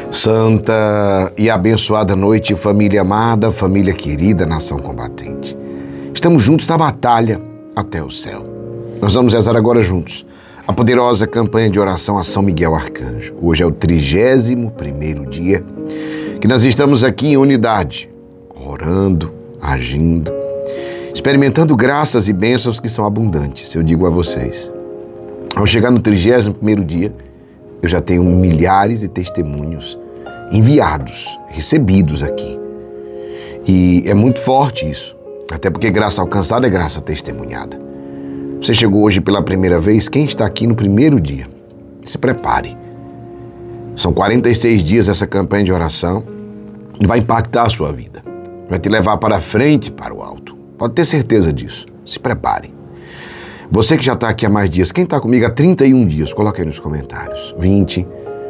Santa e abençoada noite, família amada, família querida, nação combatente. Estamos juntos na batalha até o céu. Nós vamos rezar agora juntos a poderosa campanha de oração a São Miguel Arcanjo. Hoje é o 31º dia que nós estamos aqui em unidade, orando, agindo, experimentando graças e bênçãos que são abundantes. Eu digo a vocês, ao chegar no 31º dia, eu já tenho milhares de testemunhos enviados, recebidos aqui. E é muito forte isso, até porque graça alcançada é graça testemunhada. Você chegou hoje pela primeira vez, quem está aqui no primeiro dia? Se prepare. São 46 dias essa campanha de oração e vai impactar a sua vida. Vai te levar para frente, para o alto. Pode ter certeza disso. Se prepare. Você que já está aqui há mais dias, quem está comigo há 31 dias, coloque aí nos comentários. 20,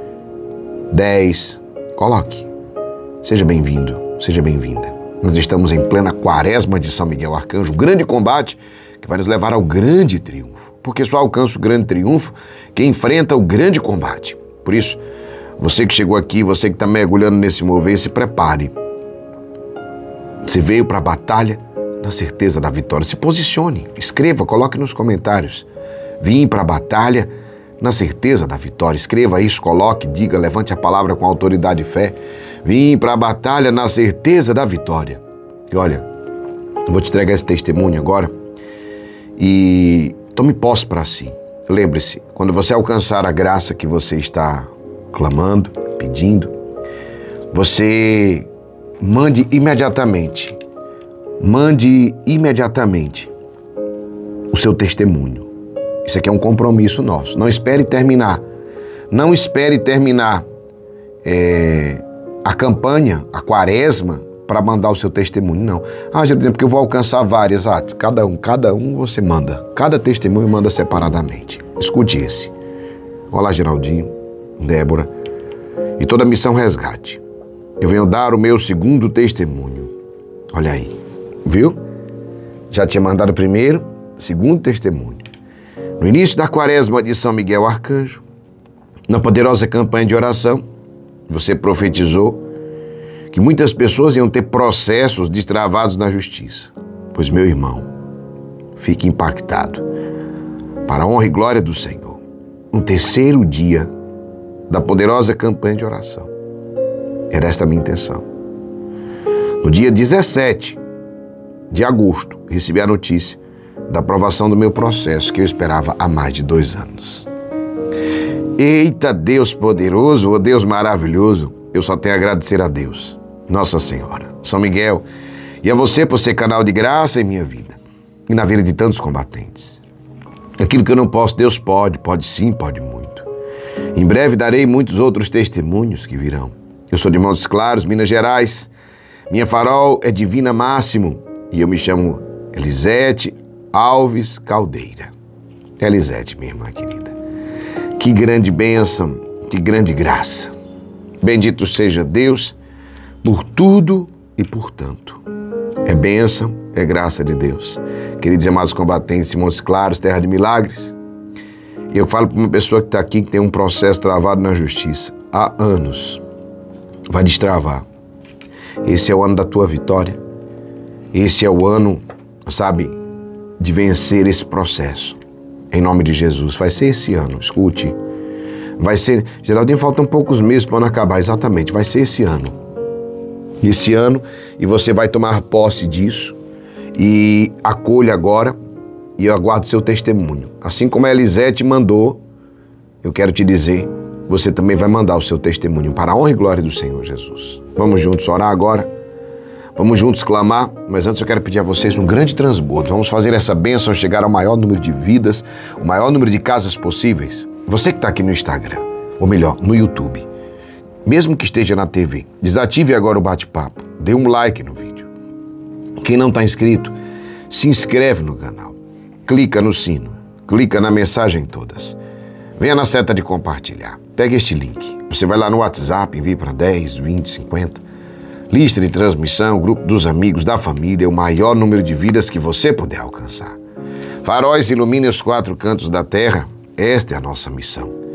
10, coloque. Seja bem-vindo, seja bem-vinda. Nós estamos em plena quaresma de São Miguel Arcanjo, o grande combate que vai nos levar ao grande triunfo. Porque só alcança o grande triunfo quem enfrenta o grande combate. Por isso, você que chegou aqui, você que está mergulhando nesse mover, se prepare. Você veio para a batalha na certeza da vitória. Se posicione, escreva, coloque nos comentários. Vim para a batalha na certeza da vitória. Escreva isso, coloque, diga, levante a palavra com autoridade e fé. Vim para a batalha na certeza da vitória. E olha, eu vou te entregar esse testemunho agora e tome posse para si. Lembre-se, quando você alcançar a graça que você está clamando, pedindo, você mande imediatamente o seu testemunho. Isso aqui é um compromisso nosso. Não espere terminar. Não espere terminar a campanha, a quaresma, para mandar o seu testemunho. Não. Geraldinho, porque eu vou alcançar várias. Cada um você manda. Cada testemunho manda separadamente. Escute esse. Olá, Geraldinho, Débora e toda a Missão Resgate. Eu venho dar o meu segundo testemunho. Olha aí. Viu? Já tinha mandado o primeiro, segundo testemunho. No início da quaresma de São Miguel Arcanjo, na poderosa campanha de oração, você profetizou que muitas pessoas iam ter processos destravados na justiça. Pois, meu irmão, fique impactado. Para a honra e glória do Senhor, no terceiro dia da poderosa campanha de oração. Era esta a minha intenção. No dia 17 de agosto, recebi a notícia da aprovação do meu processo, que eu esperava há mais de 2 anos. Eita, Deus poderoso, oh Deus maravilhoso, eu só tenho a agradecer a Deus, Nossa Senhora, São Miguel, e a você por ser canal de graça em minha vida e na vida de tantos combatentes. Aquilo que eu não posso, Deus pode sim, pode muito. Em breve darei muitos outros testemunhos que virão. Eu sou de Montes Claros, Minas Gerais. Minha farol é Divina Máximo e eu me chamo Elisete Alves Caldeira. Elisete, minha irmã querida. Que grande bênção, que grande graça. Bendito seja Deus por tudo e por tanto. É bênção, é graça de Deus. Queridos e amados combatentes de Montes Claros, terra de milagres. Eu falo para uma pessoa que está aqui que tem um processo travado na justiça há anos. Vai destravar. Esse é o ano da tua vitória. Esse é o ano, sabe, de vencer esse processo. Em nome de Jesus. Vai ser esse ano, escute. Vai ser, Geraldinho, faltam poucos meses para o ano acabar. Exatamente, vai ser esse ano. Esse ano, e você vai tomar posse disso. E acolha agora, e eu aguardo seu testemunho. Assim como a Elisete mandou, eu quero te dizer, você também vai mandar o seu testemunho para a honra e glória do Senhor Jesus. Vamos juntos orar agora? Vamos juntos clamar? Mas antes eu quero pedir a vocês um grande transbordo. Vamos fazer essa bênção chegar ao maior número de vidas, o maior número de casas possíveis. Você que está aqui no Instagram, ou melhor, no YouTube, mesmo que esteja na TV, desative agora o bate-papo, dê um like no vídeo. Quem não está inscrito, se inscreve no canal, clica no sino, clica na mensagem todas. Venha na seta de compartilhar. Pega este link. Você vai lá no WhatsApp, envie para 10, 20, 50. Lista de transmissão, grupo dos amigos, da família, o maior número de vidas que você puder alcançar. Faróis iluminem os 4 cantos da terra. Esta é a nossa missão.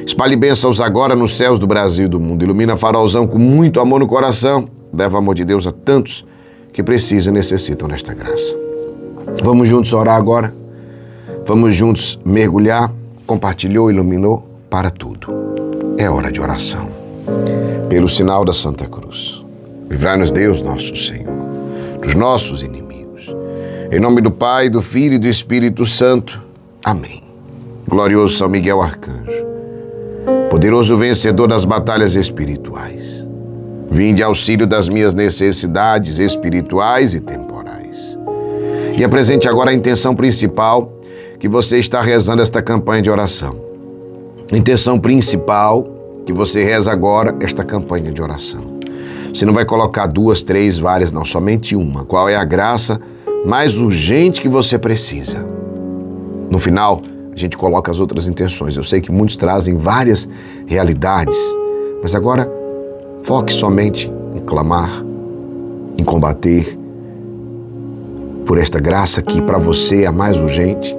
Espalhe bênçãos agora nos céus do Brasil e do mundo. Ilumina farolzão com muito amor no coração. Leva o amor de Deus a tantos que precisam e necessitam desta graça. Vamos juntos orar agora. Vamos juntos mergulhar. Compartilhou, iluminou para tudo. É hora de oração. Pelo sinal da Santa Cruz. Livrai-nos Deus, nosso Senhor, dos nossos inimigos. Em nome do Pai, do Filho e do Espírito Santo. Amém. Glorioso São Miguel Arcanjo, poderoso vencedor das batalhas espirituais, vinde auxílio das minhas necessidades espirituais e temporais. E apresente agora a intenção principal que você está rezando esta campanha de oração. A intenção principal que você reza agora esta campanha de oração. Você não vai colocar 2, 3, várias, não, somente uma. Qual é a graça mais urgente que você precisa? No final, a gente coloca as outras intenções. Eu sei que muitos trazem várias realidades, mas agora foque somente em clamar, em combater por esta graça que para você é a mais urgente.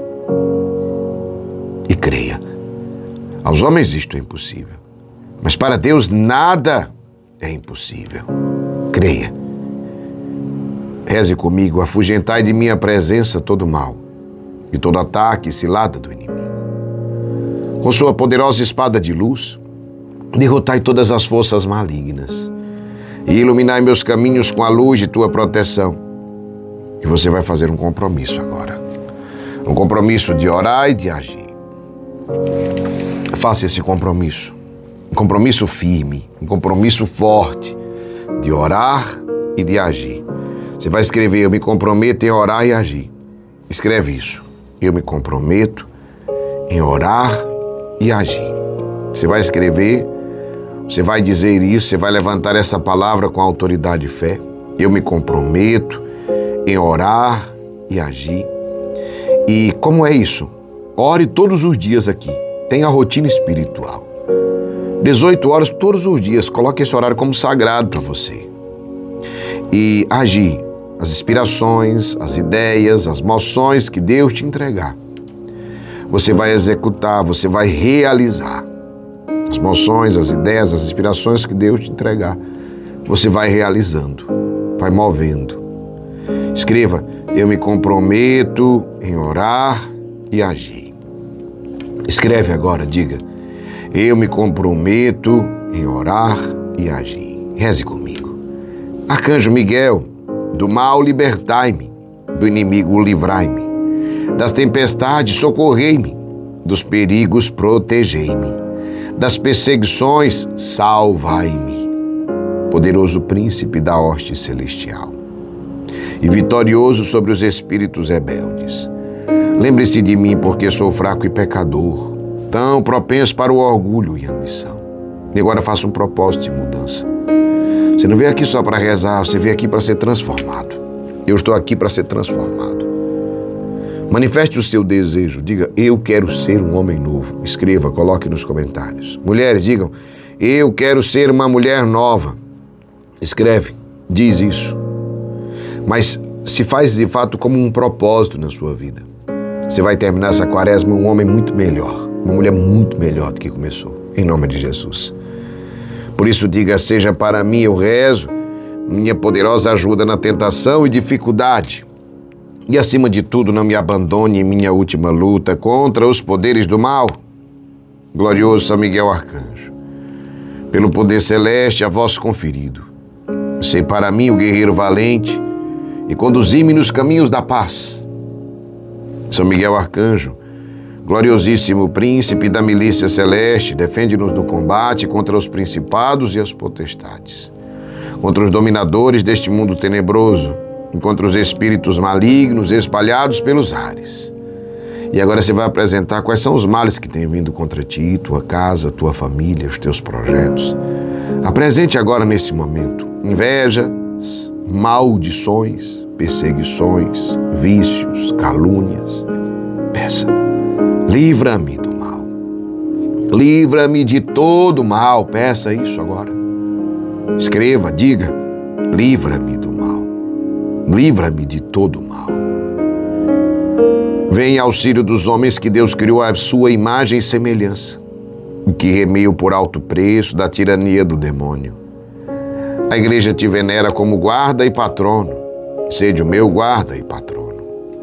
E creia, aos homens isto é impossível, mas para Deus nada é impossível. Creia. Reze comigo, afugentai de minha presença todo mal e todo ataque e cilada do inimigo. Com sua poderosa espada de luz, derrotai todas as forças malignas e iluminai meus caminhos com a luz de tua proteção. E você vai fazer um compromisso agora. Um compromisso de orar e de agir. Faça esse compromisso. Um compromisso firme, um compromisso forte de orar e de agir. Você vai escrever, eu me comprometo em orar e agir. Escreve isso. Eu me comprometo em orar e agir. Você vai escrever, você vai dizer isso, você vai levantar essa palavra com autoridade e fé. Eu me comprometo em orar e agir. E como é isso? Ore todos os dias aqui. Tenha a rotina espiritual. 18 horas todos os dias. Coloque esse horário como sagrado para você. E agir. As inspirações, as ideias, as moções que Deus te entregar. Você vai executar, você vai realizar. As moções, as ideias, as inspirações que Deus te entregar. Você vai realizando, vai movendo. Escreva, eu me comprometo em orar e agir. Escreve agora, diga, eu me comprometo em orar e agir. Reze comigo. Arcanjo Miguel, do mal libertai-me, do inimigo livrai-me, das tempestades socorrei-me, dos perigos protegei-me, das perseguições salvai-me. Poderoso príncipe da hoste celestial e vitorioso sobre os espíritos rebeldes, lembre-se de mim porque sou fraco e pecador, tão propenso para o orgulho e ambição. E agora faça um propósito de mudança. Você não veio aqui só para rezar, você veio aqui para ser transformado. Eu estou aqui para ser transformado. Manifeste o seu desejo, diga, eu quero ser um homem novo. Escreva, coloque nos comentários. Mulheres, digam, eu quero ser uma mulher nova. Escreve, diz isso. Mas se faz de fato como um propósito na sua vida. Você vai terminar essa quaresma um homem muito melhor, uma mulher muito melhor do que começou, em nome de Jesus. Por isso diga, seja para mim eu rezo, minha poderosa ajuda na tentação e dificuldade. E acima de tudo não me abandone em minha última luta contra os poderes do mal. Glorioso São Miguel Arcanjo, pelo poder celeste a vós conferido, sei para mim o guerreiro valente e conduzi-me nos caminhos da paz. São Miguel Arcanjo, gloriosíssimo príncipe da milícia celeste, defende-nos no combate contra os principados e as potestades, contra os dominadores deste mundo tenebroso, e contra os espíritos malignos espalhados pelos ares. E agora você vai apresentar quais são os males que têm vindo contra ti, tua casa, tua família, os teus projetos. Apresente agora nesse momento invejas, maldições, perseguições, vícios, calúnias. Peça. Livra-me do mal. Livra-me de todo mal. Peça isso agora. Escreva, diga, livra-me do mal. Livra-me de todo mal. Venha auxílio dos homens que Deus criou à sua imagem e semelhança. que remeiam por alto preço da tirania do demônio. A igreja te venera como guarda e patrono. Sede o meu guarda e patrono.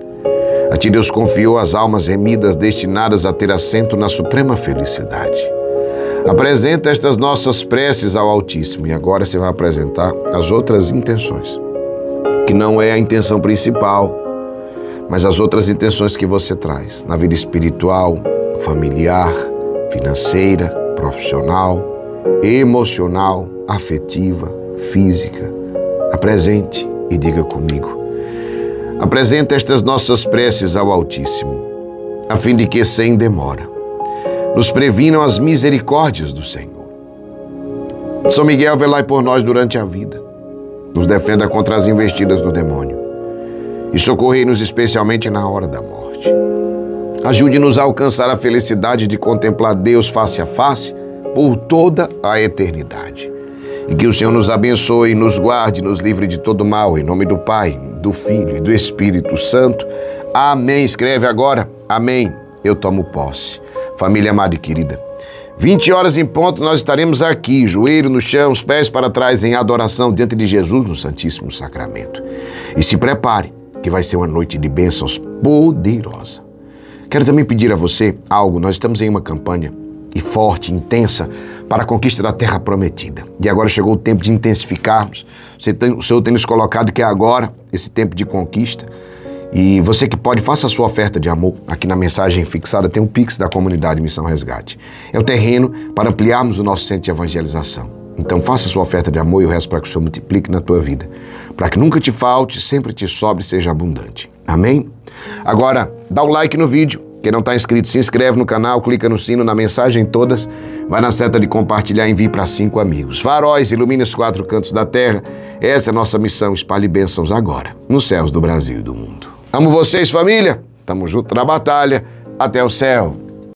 A ti Deus confiou as almas remidas destinadas a ter assento na suprema felicidade. Apresenta estas nossas preces ao Altíssimo e agora você vai apresentar as outras intenções, que não é a intenção principal, mas as outras intenções que você traz na vida espiritual, familiar, financeira, profissional, emocional, afetiva, física. Apresente e diga comigo. Apresenta estas nossas preces ao Altíssimo, a fim de que, sem demora, nos previnam as misericórdias do Senhor. São Miguel, velai por nós durante a vida, nos defenda contra as investidas do demônio e socorrei-nos especialmente na hora da morte. Ajude-nos a alcançar a felicidade de contemplar Deus face a face por toda a eternidade. E que o Senhor nos abençoe, nos guarde, nos livre de todo mal, em nome do Pai, do Filho e do Espírito Santo. Amém. Escreve agora. Amém. Eu tomo posse. Família amada e querida, 20 horas em ponto nós estaremos aqui, joelho no chão, os pés para trás em adoração diante de Jesus no Santíssimo Sacramento. E se prepare, que vai ser uma noite de bênçãos poderosa. Quero também pedir a você algo. Nós estamos em uma campanha e forte, intensa, para a conquista da Terra Prometida. E agora chegou o tempo de intensificarmos. O Senhor tem nos colocado que é agora esse tempo de conquista. E você que pode, faça a sua oferta de amor. Aqui na mensagem fixada tem um Pix da comunidade Missão Resgate. É o terreno para ampliarmos o nosso centro de evangelização. Então faça a sua oferta de amor e eu rezo para que o Senhor multiplique na tua vida. Para que nunca te falte, sempre te sobre e seja abundante. Amém? Agora, dá o like no vídeo. Quem não está inscrito, se inscreve no canal, clica no sino, na mensagem todas, vai na seta de compartilhar e envie para 5 amigos. Faróis, ilumine os 4 cantos da terra. Essa é a nossa missão, espalhe bênçãos agora, nos céus do Brasil e do mundo. Amo vocês, família. Tamo junto na batalha. Até o céu.